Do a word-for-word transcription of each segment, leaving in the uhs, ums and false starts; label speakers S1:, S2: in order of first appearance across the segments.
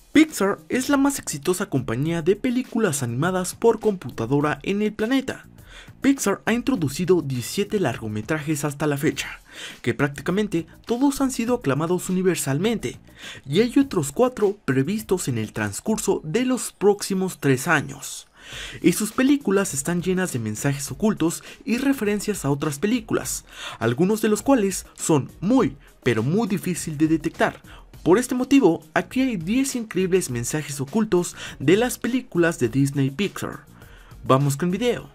S1: Pixar es la más exitosa compañía de películas animadas por computadora en el planeta. Pixar ha introducido diecisiete largometrajes hasta la fecha, que prácticamente todos han sido aclamados universalmente, y hay otros cuatro previstos en el transcurso de los próximos tres años. Y sus películas están llenas de mensajes ocultos y referencias a otras películas, algunos de los cuales son muy, pero muy difícil de detectar. Por este motivo, aquí hay diez increíbles mensajes ocultos de las películas de Disney Pixar. Vamos con el video.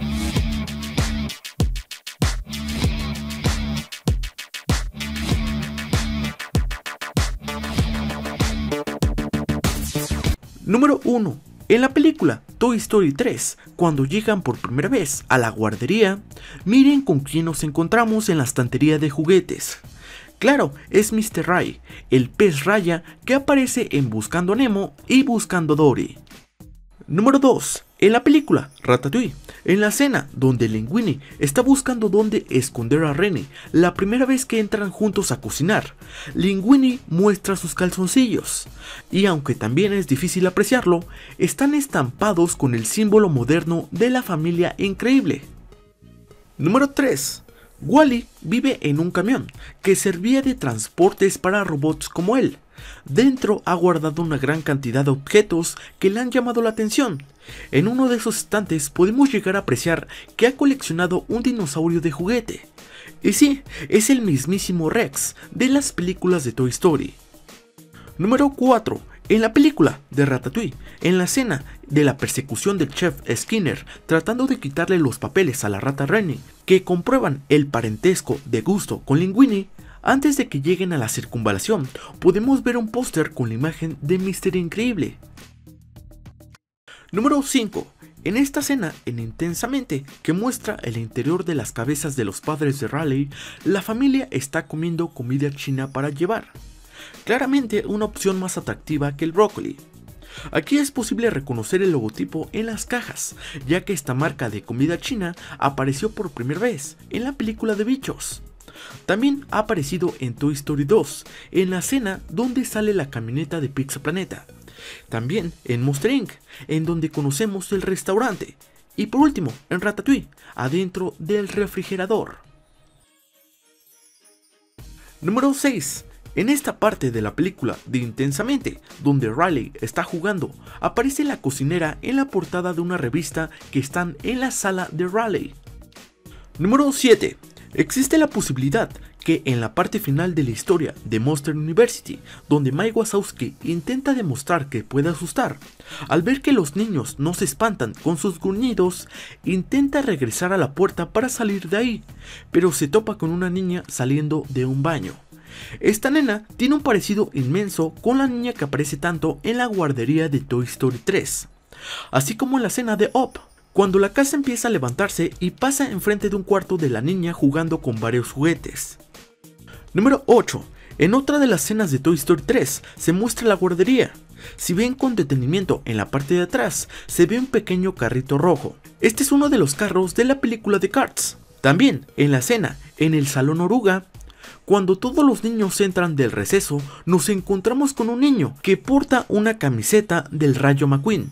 S1: Número uno. En la película Toy Story tres, cuando llegan por primera vez a la guardería, miren con quién nos encontramos en la estantería de juguetes. Claro, es mister Ray, el pez raya que aparece en Buscando a Nemo y Buscando a Dory. Número dos. En la película Ratatouille, en la escena donde Linguini está buscando dónde esconder a Renny, la primera vez que entran juntos a cocinar, Linguini muestra sus calzoncillos, y aunque también es difícil apreciarlo, están estampados con el símbolo moderno de la familia increíble. Número tres. Wall-E vive en un camión que servía de transportes para robots como él. Dentro ha guardado una gran cantidad de objetos que le han llamado la atención. En uno de esos estantes podemos llegar a apreciar que ha coleccionado un dinosaurio de juguete. Y sí, es el mismísimo Rex de las películas de Toy Story. Número cuatro. En la película de Ratatouille, en la escena de la persecución del chef Skinner tratando de quitarle los papeles a la rata Renny, que comprueban el parentesco de Gusto con Linguini, antes de que lleguen a la circunvalación, podemos ver un póster con la imagen de mister Increíble. Número cinco. En esta escena, en Intensamente, que muestra el interior de las cabezas de los padres de Raleigh, la familia está comiendo comida china para llevar. Claramente una opción más atractiva que el brócoli. Aquí es posible reconocer el logotipo en las cajas, ya que esta marca de comida china apareció por primera vez en la película de Bichos. También ha aparecido en Toy Story dos, en la escena donde sale la camioneta de Pizza Planeta. También en Monster incorporated, en donde conocemos el restaurante. Y por último, en Ratatouille, adentro del refrigerador. Número seis. En esta parte de la película de Intensamente, donde Riley está jugando, aparece la cocinera en la portada de una revista que están en la sala de Riley. Número siete. Existe la posibilidad que en la parte final de la historia de Monster University, donde Mike Wazowski intenta demostrar que puede asustar, al ver que los niños no se espantan con sus gruñidos, intenta regresar a la puerta para salir de ahí, pero se topa con una niña saliendo de un baño. Esta nena tiene un parecido inmenso con la niña que aparece tanto en la guardería de Toy Story tres, así como en la escena de Up, cuando la casa empieza a levantarse y pasa enfrente de un cuarto de la niña jugando con varios juguetes. Número ocho. En otra de las escenas de Toy Story tres se muestra la guardería. Si ven con detenimiento en la parte de atrás, se ve un pequeño carrito rojo. Este es uno de los carros de la película de Cars. También en la escena en el Salón Oruga, cuando todos los niños entran del receso, nos encontramos con un niño que porta una camiseta del Rayo McQueen.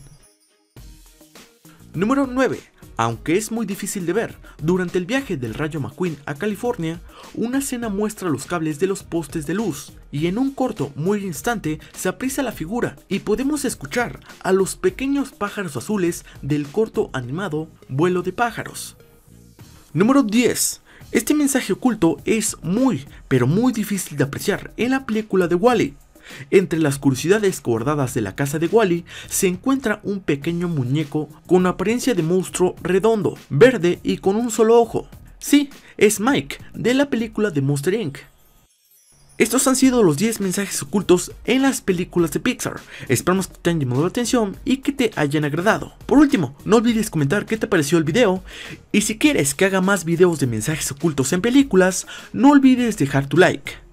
S1: Número nueve. Aunque es muy difícil de ver, durante el viaje del Rayo McQueen a California, una escena muestra los cables de los postes de luz, y en un corto muy instante se aprecia la figura y podemos escuchar a los pequeños pájaros azules del corto animado Vuelo de pájaros. Número diez. Este mensaje oculto es muy, pero muy difícil de apreciar en la película de Wall-E. Entre las curiosidades guardadas de la casa de Wall-E se encuentra un pequeño muñeco con apariencia de monstruo redondo, verde y con un solo ojo. Sí, es Mike, de la película de Monster incorporated. Estos han sido los diez mensajes ocultos en las películas de Pixar. Esperamos que te hayan llamado la atención y que te hayan agradado. Por último, no olvides comentar qué te pareció el video, y si quieres que haga más videos de mensajes ocultos en películas, no olvides dejar tu like.